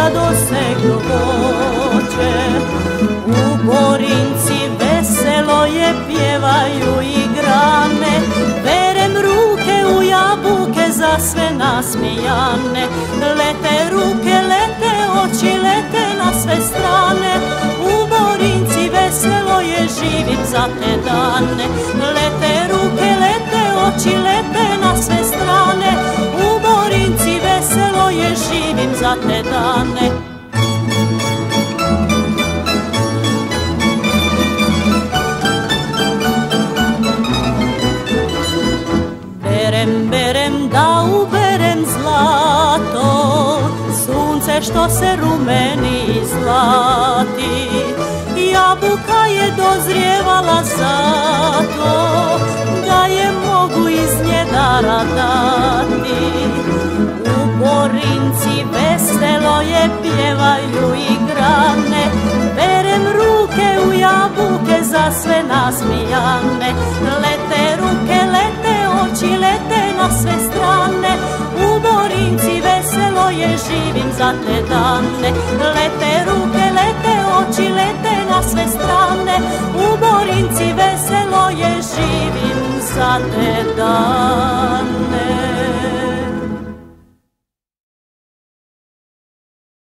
dosegnu voće. U Borinci veselo je, pjevaju i grane, perem ruke u jabuke za sve nasmijane. Lete ruke, lete oči, lete na sve strane, u Borinci veselo je, živim za te dane. Lete ruke, lete oči, lete na sve strane, u Borinci veselo je, živim za te dane. Berem da uberem zlato, sunce što se rumeni i zlati. Jabuka je dozrijevala zato da je mogu iz nje dara dati. U Borinci veselo je, pjevaju i grane, berem ruke u jabuke za sve nasmijane. Lete ruke, lete oči, lete na sve strane, u Borinci veselo je, živim za te dane. Lete ruke, lete oči, lete na sve strane, u Borinci veselo je, živim za te dane.